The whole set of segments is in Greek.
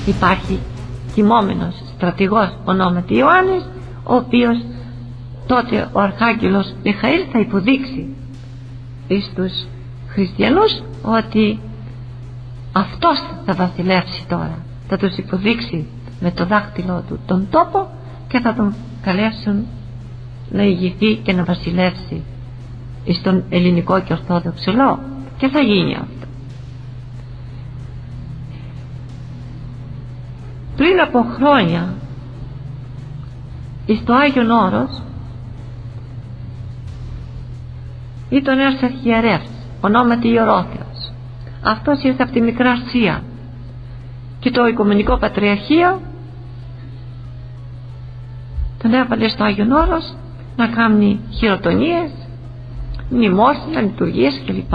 υπάρχει κοιμόμενος στρατηγός ονόματι Ιωάννης, ο οποίος τότε ο Αρχάγγελος Μιχαήλ θα υποδείξει στους χριστιανούς ότι αυτός θα βασιλεύσει τώρα. Θα τους υποδείξει με το δάχτυλό του τον τόπο και θα τον καλέσουν να ηγηθεί και να βασιλεύσει στον ελληνικό και ορθόδοξο λαό, και θα γίνει αυτό. Πριν από χρόνια στο Άγιον Όρος ήταν ένας αρχιερεύς ονόματι Ιερόθεος. Αυτός ήρθε από τη Μικρά Ασία και το Οικουμενικό Πατριαρχείο τον έβαλε στο Άγιον Όρος να κάνει χειροτονίες, μνημόσυνα, λειτουργίες κλπ.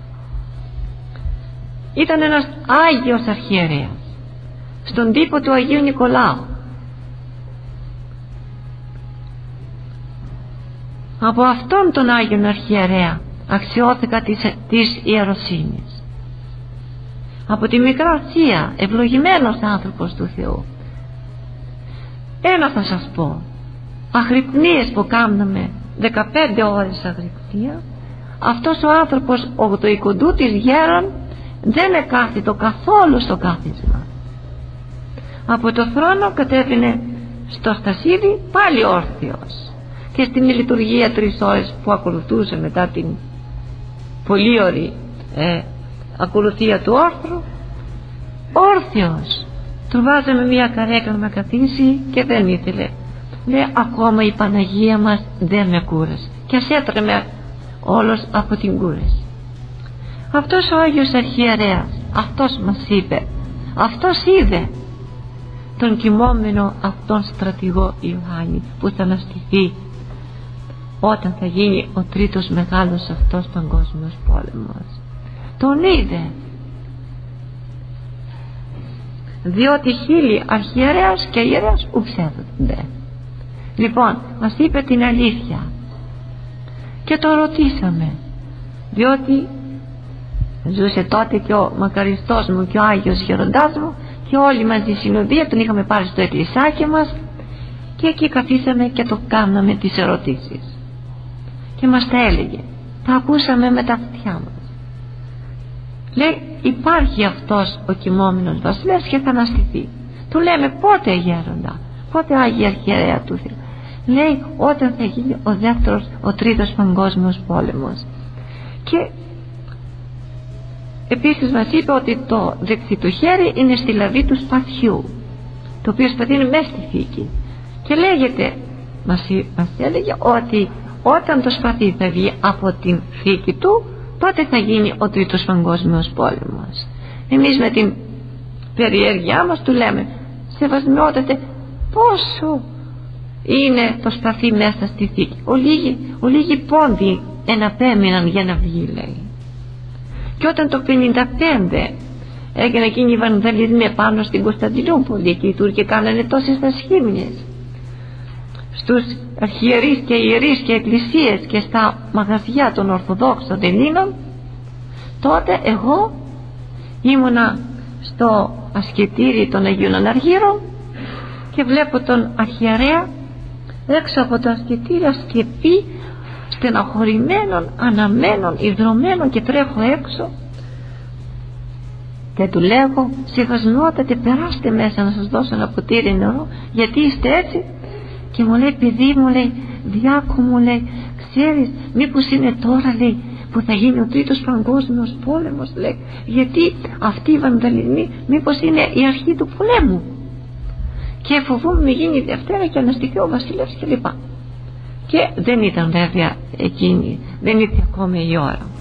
Ήταν ένας Άγιος αρχιερέας στον τύπο του Αγίου Νικολάου. Από αυτόν τον Άγιον αρχιερέα αξιώθηκα της ιεροσύνης. Από τη Μικρά Ασία, ευλογημένος άνθρωπος του Θεού. Ένα θα σας πω, αγρυπνίες που κάναμε 15 ώρες αγρυπνία, αυτός ο άνθρωπος το οικοντού της γέρον δεν εκάθιτο καθόλου στο κάθισμα. Από το θρόνο κατέβαινε στο στασίδι πάλι όρθιος, και στην λειτουργία 3 ώρες που ακολουθούσε μετά την πολύ ωραία ακολουθία του όρθρου, όρθιος. Του βάζαμε μια καρέκλα να καθίσει και δεν ήθελε. Λέει, ακόμα η Παναγία μας δεν με κούρασε, και ας έτρεμε όλος από την κούραση. Αυτός ο Άγιος Αρχιερέας, αυτός μας είπε, αυτός είδε τον κοιμόμενο αυτόν στρατηγό Ιωάννη που θα αναστηθεί όταν θα γίνει ο τρίτος μεγάλος αυτός παγκόσμιος πόλεμος. Τον είδε, διότι χίλιοι αρχιερέας και ιερέας ουψεύονται. Λοιπόν, μας είπε την αλήθεια και το ρωτήσαμε, διότι ζούσε τότε και ο μακαριστός μου και ο Άγιος Γεροντάς μου και όλοι μαζί συνοδεία, τον είχαμε πάρει στο εκκλησάκι μας και εκεί καθίσαμε και το κάναμε τις ερωτήσεις και μας τα έλεγε, τα ακούσαμε με τα αυτιά μας. Λέει, υπάρχει αυτός ο κοιμόμενος βασιλεύς και θα αναστηθεί. Του λέμε, πότε γέροντα, πότε Άγιε Αρχιερέα του Θεού? Λέει, όταν θα γίνει ο δεύτερος, ο τρίτος παγκόσμιος πόλεμος. Και επίσης μας είπε ότι το δεξί του χέρι είναι στη λαβή του σπαθιού, το οποίο σπαθί είναι μέσα στη θήκη, και λέγεται, μας έλεγε ότι όταν το σπαθί θα βγει από την θήκη του, τότε θα γίνει ο τρίτος παγκόσμιος πόλεμος. Εμείς με την περιέργειά μας του λέμε, σεβασμιότατε, πόσο είναι το σπαθί μέσα στη θήκη? Ολίγοι πόντι εναπέμειναν για να βγει, λέει. Και όταν το 55 έγινε εκείνη η βανδαλισμή πάνω στην Κωνσταντινούπολη και οι Τούρκοι κάνανε τόσες ασχήμιες στους αρχιερείς και ιερείς και εκκλησίες και στα μαγαζιά των Ορθοδόξων Ελλήνων, τότε εγώ ήμουνα στο ασκητήρι των Αγίων Αναργύρων και βλέπω τον αρχιερέα έξω από το ασκητήρι ασκεπή, στεναχωρημένων, αναμένων, ιδρωμένων, και τρέχω έξω και του λέγω, σεβασμιότατε, περάστε μέσα να σας δώσω ένα ποτήρι νερό, γιατί είστε έτσι? Και μου λέει, παιδί μου, λέει, διάκο μου, λέει, ξέρεις μήπως είναι τώρα, λέει, που θα γίνει ο τρίτος παγκόσμιος πόλεμος, λέει, γιατί αυτή η βανδαλισμή μήπως είναι η αρχή του πολέμου και φοβούμαι γίνει η Δευτέρα και αναστηθεί ο βασιλεύς κλπ. Και δεν ήταν βέβαια εκείνη, δεν ήρθε ακόμα η ώρα.